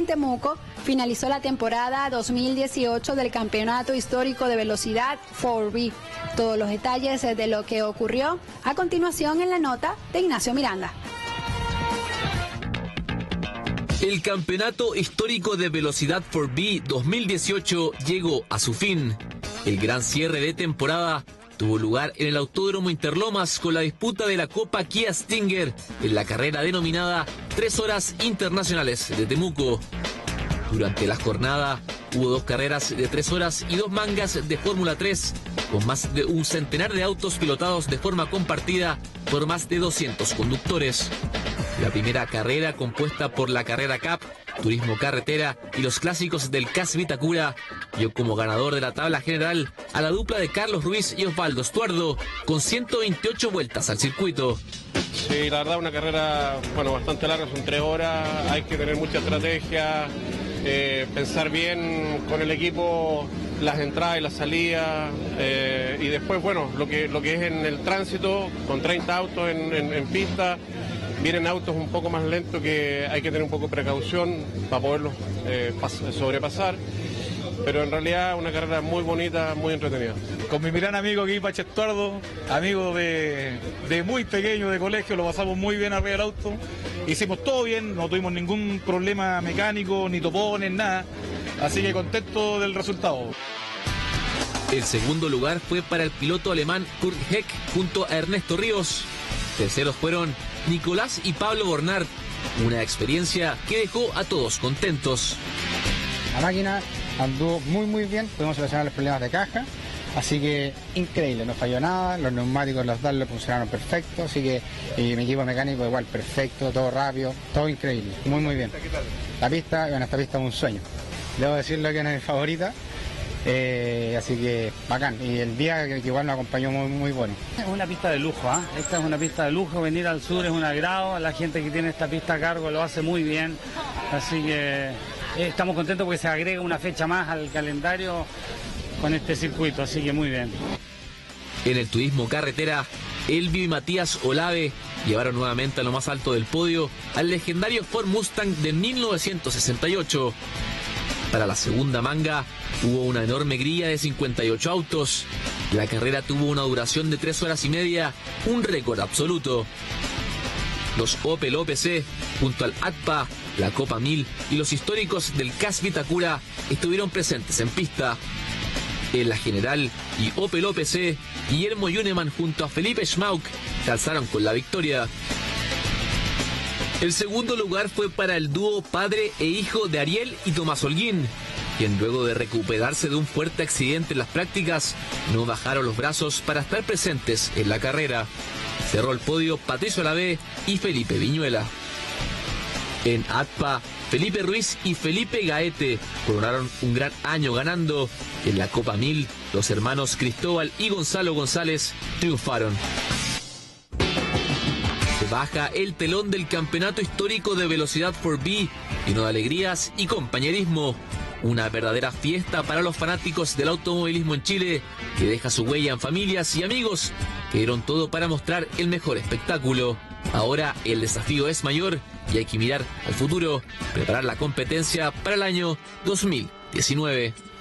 en Temuco finalizó la temporada 2018 del Campeonato Histórico de Velocidad 4B. Todos los detalles de lo que ocurrió a continuación en la nota de Ignacio Miranda. El Campeonato Histórico de Velocidad 4B 2018 llegó a su fin. El gran cierre de temporada tuvo lugar en el Autódromo Interlomas con la disputa de la Copa Kia Stinger en la carrera denominada 3 Horas Internacionales de Temuco. Durante la jornada hubo 2 carreras de 3 horas y 2 mangas de Fórmula 3, con más de un centenar de autos pilotados de forma compartida por más de 200 conductores. La primera carrera, compuesta por la Carrera Cup, Turismo Carretera y los clásicos del CAS Vitacura, dio como ganador de la tabla general a la dupla de Carlos Ruiz y Osvaldo Estuardo, con 128 vueltas al circuito. Sí, la verdad una carrera bastante larga, son 3 horas, hay que tener mucha estrategia, pensar bien con el equipo las entradas y las salidas, y después lo que es en el tránsito, con 30 autos en pista. Vienen autos un poco más lentos que hay que tener un poco de precaución para poderlos sobrepasar. Pero en realidad una carrera muy bonita, muy entretenida. Con mi gran amigo aquí, Pache Estuardo, amigo de muy pequeño, de colegio, lo pasamos muy bien arriba del auto. Hicimos todo bien, no tuvimos ningún problema mecánico, ni topones, nada. Así que contento del resultado. El segundo lugar fue para el piloto alemán Kurt Heck junto a Ernesto Ríos. Terceros fueron Nicolás y Pablo Bornard, una experiencia que dejó a todos contentos. La máquina anduvo muy bien, pudimos solucionar los problemas de caja, así que increíble, no falló nada, los neumáticos, los DAL funcionaron perfecto, así que mi equipo mecánico igual perfecto, todo rápido, todo increíble, muy bien. La pista, esta pista es un sueño, debo decirlo que no es mi favorita. Así que bacán, y el día que igual nos acompañó muy bueno. Es una pista de lujo, esta es una pista de lujo, venir al sur es un agrado, la gente que tiene esta pista a cargo lo hace muy bien, así que estamos contentos porque se agrega una fecha más al calendario con este circuito, así que muy bien. En el turismo carretera, Elvio y Matías Olave llevaron nuevamente a lo más alto del podio al legendario Ford Mustang de 1968. Para la segunda manga hubo una enorme grilla de 58 autos. La carrera tuvo una duración de 3 horas y media, un récord absoluto. Los Opel OPC, junto al ATPA, la Copa 1000 y los históricos del CAS Vitacura estuvieron presentes en pista. En la general y Opel OPC, Guillermo Yuneman junto a Felipe Schmauk se alzaron con la victoria. El segundo lugar fue para el dúo padre e hijo de Ariel y Tomás Holguín, quien luego de recuperarse de un fuerte accidente en las prácticas, no bajaron los brazos para estar presentes en la carrera. Cerró el podio Patricio Olavé y Felipe Viñuela. En ATPA, Felipe Ruiz y Felipe Gaete coronaron un gran año ganando. En la Copa 1000, los hermanos Cristóbal y Gonzalo González triunfaron. Baja el telón del Campeonato Histórico de Velocidad 4B, lleno de alegrías y compañerismo. Una verdadera fiesta para los fanáticos del automovilismo en Chile, que deja su huella en familias y amigos que dieron todo para mostrar el mejor espectáculo. Ahora el desafío es mayor y hay que mirar al futuro, preparar la competencia para el año 2019.